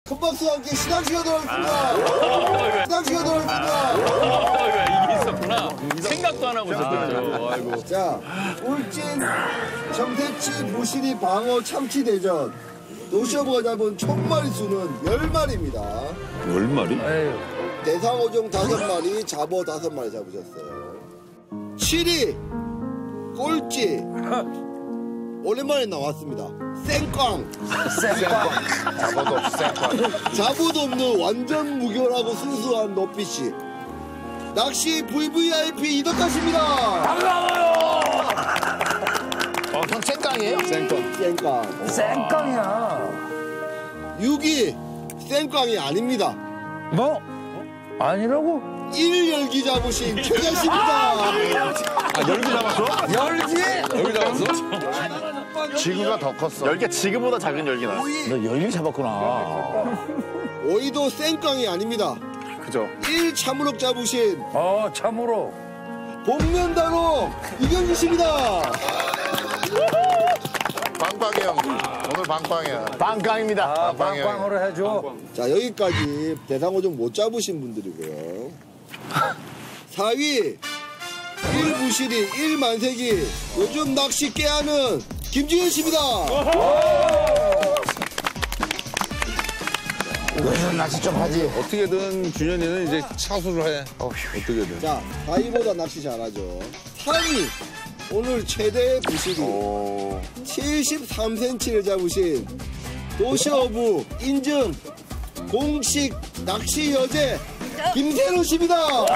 큰 박수와 함께 시상식에 돌아오겠습니다. 시상식에 돌아오겠습니다. 이게 있었구나. 생각도 안 하고 있었거든요. 아이고. 자, 울진 정태치 부시리 방어 참치 대전. 노시어버가 잡은 총 마리수는 10마리입니다. 10마리? 대상어종 5마리, 잡어 5마리 잡으셨어요. 7위 꼴찌. 오랜만에 나왔습니다. 생꽝. 잡아도 없이 쌩꽝. 잡어도 없는 완전 무결하고 순수한 노피씨. 낚시 VVIP 이덕가십니다. 반가워요. 형 쌩꽝이에요? 생꽝. 쌩깡이야. 6위 생꽝이 아닙니다. 뭐? 아니라고? 1열기 잡으신 최자씨입니다. 열기 잡았어? 열기? 열기 잡았어? 지구가 더 컸어. 열기가 지구보다 작은 열기 나왔어. 너 열기 잡았구나. 5위도 생꽝이 아닙니다. 그죠? 1 참으록 잡으신 참으로. 복면다로 이경규 씨입니다. 빵빵이 형. 오늘 빵빵이야. 빵깡입니다. 빵깡으로 해줘. 자, 여기까지 대상어종 못 잡으신 분들이고요. 4위 1부시리 1만세기 요즘 낚시 깨하는 김지현 씨입니다. 요즘 낚시 좀 하지. 어떻게든 준현이는 이제 차수를 해. 어떻게든. 자, 4위보다 낚시 잘하죠. 3위 오늘 최대 부시리 73cm를 잡으신 도시어부 인증 공식 낚시 여제 김세로 씨입니다.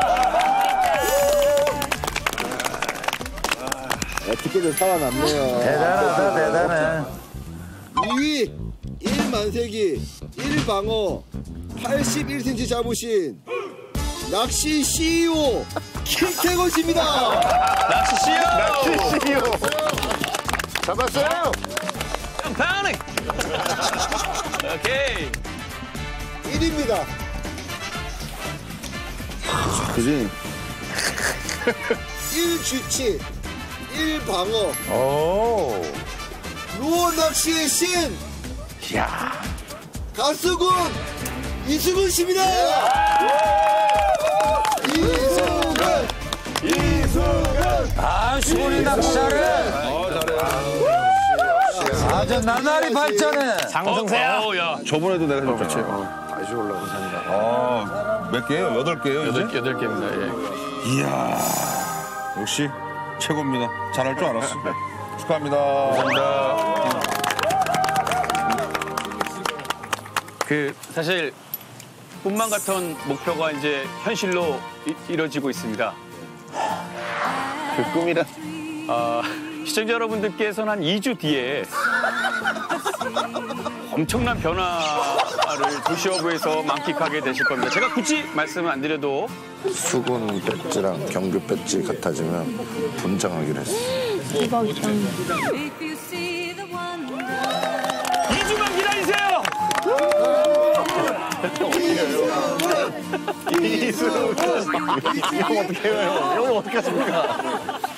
어떻게든 살아남네요. 대단하다, 대단해. 2위 1만세기 1방어 81cm 잡으신 낚시 CEO 김태건 씨입니다. 낚시 씨요. 잡았어요? 파니. 오케이. 1위입니다. 그지? 1주치 1방어 오. 루어 낚시의 신 야. 가수군 이수근 씨입니다. 이수근. 아, 수근이 낚시 잘해. 잘해. 아주 나날이 발전해. 상승세야. 야. 저번에도 내가 해줬지. 다시 올라오고 산다. 몇 개예요? 8개예요, 이제? 8개입니다. 예. 이야. 역시 최고입니다. 잘할 줄 알았어. 축하합니다. 사실 꿈만 같은 목표가 이제 현실로 이뤄지고 있습니다. 그 꿈이란? 시청자 여러분들께서는 한 2주 뒤에 엄청난 변화를 도시어부에서 만끽하게 되실 겁니다. 제가 굳이 말씀을 안 드려도 수군 배지랑 경규 배지 같아지면 분장하기로 했어. 대박이다. 2주만 기다리세요. 이수근! 형 어떻게 해요? 형 어떻게 하십니까?